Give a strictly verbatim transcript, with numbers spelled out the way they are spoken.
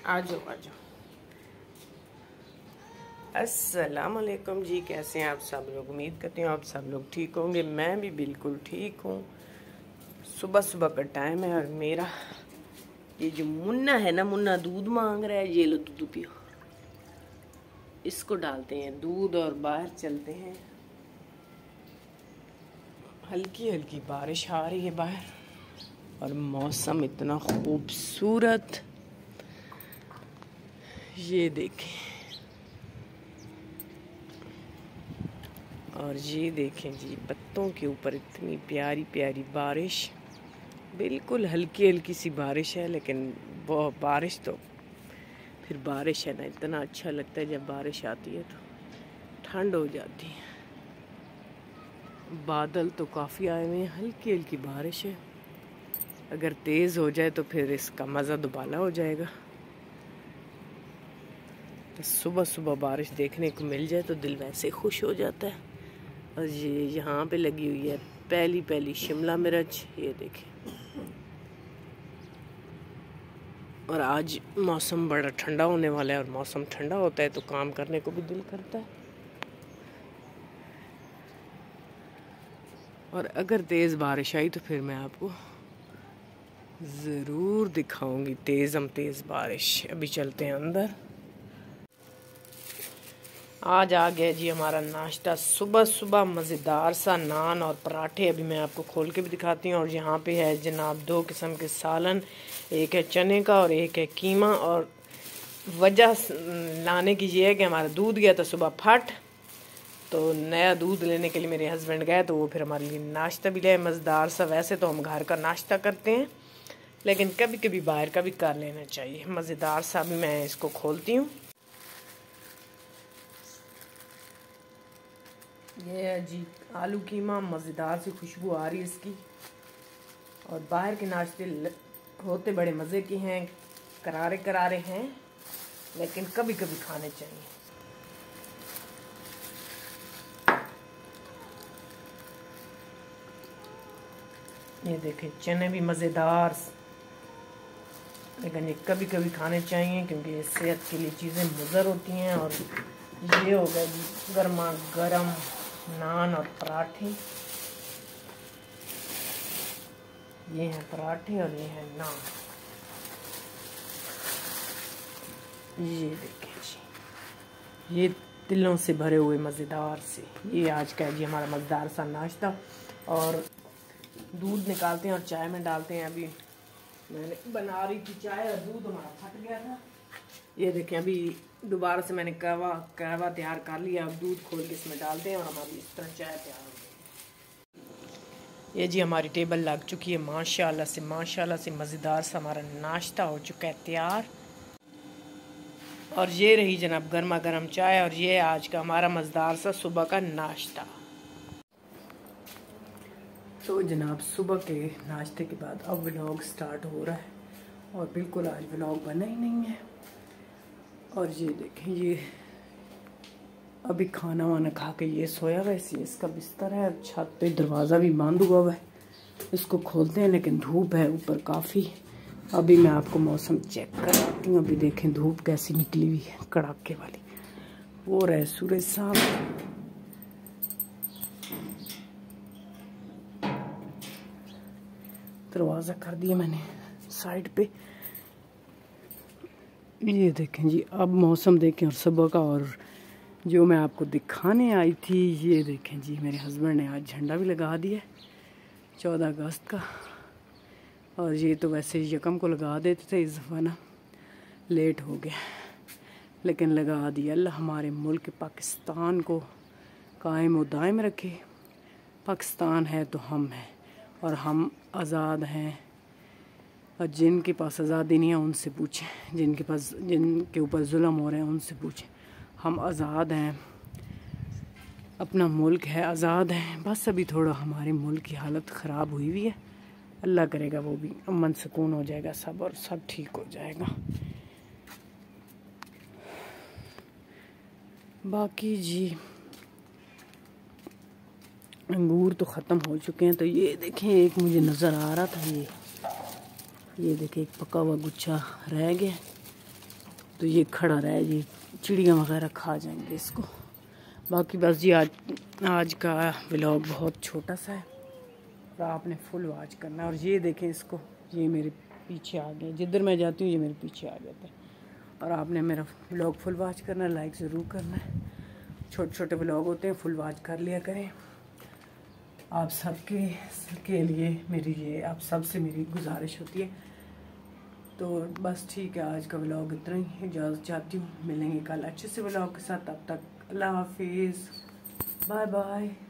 आ जाओ आ जाओ। अस्सलाम वालेकुम जी, कैसे हैं आप सब लोग? उम्मीद करती हूँ आप सब लोग ठीक होंगे। मैं भी बिल्कुल ठीक हूँ। सुबह सुबह का टाइम है और मेरा ये जो मुन्ना है ना, मुन्ना दूध मांग रहा है। ये लो दूध पियो। इसको डालते हैं दूध और बाहर चलते हैं। हल्की हल्की बारिश आ रही है बाहर और मौसम इतना खूबसूरत, ये देखें। और ये देखें जी, पत्तों के ऊपर इतनी प्यारी प्यारी बारिश। बिल्कुल हल्की हल्की सी बारिश है, लेकिन वो बारिश तो फिर बारिश है ना। इतना अच्छा लगता है जब बारिश आती है, तो ठंड हो जाती है। बादल तो काफ़ी आए हुए हैं, हल्की हल्की बारिश है। अगर तेज़ हो जाए तो फिर इसका मज़ा दुबाला हो जाएगा। तो सुबह सुबह बारिश देखने को मिल जाए तो दिल वैसे खुश हो जाता है। और ये यहाँ पे लगी हुई है पहली पहली शिमला मिर्च, ये देखें। और आज मौसम बड़ा ठंडा होने वाला है, और मौसम ठंडा होता है तो काम करने को भी दिल करता है। और अगर तेज़ बारिश आई तो फिर मैं आपको ज़रूर दिखाऊंगी तेज़ हम तेज़ बारिश। अभी चलते हैं अंदर। आज आ गया जी हमारा नाश्ता। सुबह सुबह मज़ेदार सा नान और पराठे। अभी मैं आपको खोल के भी दिखाती हूँ। और यहाँ पे है जनाब दो किस्म के सालन, एक है चने का और एक है कीमा। और वजह लाने की ये है कि हमारा दूध गया था सुबह फट, तो नया दूध लेने के लिए मेरे हस्बैंड गए, तो वो फिर हमारे लिए नाश्ता भी ले मज़ेदार सा। वैसे तो हम घर का नाश्ता करते हैं, लेकिन कभी कभी बाहर का भी कर लेना चाहिए मज़ेदार सा। भी मैं इसको खोलती हूँ। ये है जी आलू कीमा, मज़ेदार सी खुशबू आ रही है इसकी। और बाहर के नाश्ते होते बड़े मज़े के हैं, करारे करारे हैं, लेकिन कभी कभी खाने चाहिए। ये देखें चने भी मज़ेदार, लेकिन ये कभी कभी खाने चाहिए क्योंकि ये सेहत के लिए चीज़ें मुज़र होती हैं। और ये हो गया जी गर्मा गर्म नान और पराठे। ये हैं पराठे और ये हैं नान। ये देखें जी, ये तिलों से भरे हुए मज़ेदार से। ये आज का जी हमारा मज़ेदार सा नाश्ता। और दूध निकालते हैं और चाय में डालते हैं। अभी मैंने बना रही थी चाय और दूध हमारा फट गया था। ये देखें अभी दोबारा से मैंने कहवा कहवा तैयार कर लिया। अब दूध खोल के इसमें डालते हैं और हमारी इस तरह चाय तैयार हो गई। ये जी हमारी टेबल लग चुकी है माशाल्लाह से माशाल्लाह से। मज़ेदार सा हमारा नाश्ता हो चुका है तैयार। और ये रही जनाब गर्मा गर्म चाय। और ये आज का हमारा मज़ेदार सा सुबह का नाश्ता। तो जनाब सुबह के नाश्ते के बाद अब व्लॉग स्टार्ट हो रहा है, और बिल्कुल आज व्लॉग बना ही नहीं है। और ये देखें, ये अभी खाना वाना खा के ये सोया हुआ है। इसका बिस्तर है, छत पे दरवाज़ा भी बंद हुआ हुआ है। इसको खोलते हैं, लेकिन धूप है ऊपर काफ़ी। अभी मैं आपको मौसम चेक कराती हूँ। अभी देखें धूप कैसी निकली हुई है, कड़ाके वाली। वो रहे सूरज साहब। दरवाज़ा कर दिया मैंने साइड पे। ये देखें जी, अब मौसम देखें और सुबह का। और जो मैं आपको दिखाने आई थी, ये देखें जी मेरे हस्बैंड ने आज झंडा भी लगा दिया चौदह अगस्त का। और ये तो वैसे यकम को लगा देते थे, इस दफ़ा ना लेट हो गया, लेकिन लगा दिया। अल्लाह हमारे मुल्क पाकिस्तान को कायम व दायम रखे। पाकिस्तान है तो हम हैं, और हम आज़ाद हैं। और जिनके पास आज़ादी नहीं है उनसे पूछें, जिनके पास जिनके ऊपर जुल्म हो रहे हैं उनसे पूछें। हम आज़ाद हैं, अपना मुल्क है, आज़ाद हैं। बस अभी थोड़ा हमारे मुल्क की हालत ख़राब हुई हुई है। अल्लाह करेगा वो भी अमन सुकून हो जाएगा सब, और सब ठीक हो जाएगा। बाकी जी अंगूर तो ख़त्म हो चुके हैं। तो ये देखें एक मुझे नज़र आ रहा था, ये ये देखें एक पका हुआ गुच्छा रह गया। तो ये खड़ा रहा, ये चिड़िया वगैरह खा जाएंगे इसको। बाकी बस जी आज आज का व्लॉग बहुत छोटा सा है और आपने फुल वॉच करना है। और ये देखें इसको, ये मेरे पीछे आ गए, जिधर मैं जाती हूँ ये मेरे पीछे आ जाता है। और आपने मेरा व्लॉग फुल वॉच करना है, लाइक ज़रूर करना है। छोटे छोटे व्लॉग होते हैं, फुल वॉच कर लिया करें। आप सबके के लिए मेरी ये आप सबसे मेरी गुजारिश होती है। तो बस ठीक है, आज का व्लॉग इतना ही, इजाज़त चाहती हूँ। मिलेंगे कल अच्छे से व्लॉग के साथ, तब तक अल्लाह हाफिज़, बाय बाय।